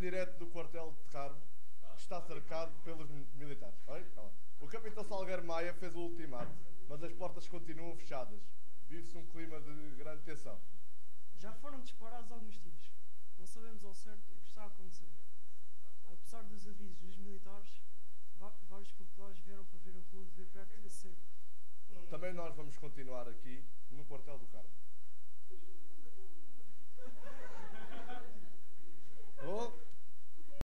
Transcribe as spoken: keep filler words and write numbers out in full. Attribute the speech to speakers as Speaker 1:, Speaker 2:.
Speaker 1: direto do quartel de Carmo, que está cercado pelos militares. Oi? O capitão Salgueiro Maia fez o ultimato, mas as portas continuam fechadas. Vive-se um clima de grande tensão.
Speaker 2: Já foram disparados alguns tiros. Não sabemos ao certo o que está a acontecer. Apesar dos avisos dos militares, vários populares vieram para ver a rua de ver perto desse cerco.
Speaker 1: Também nós vamos continuar aqui no quartel do Carmo. Oh!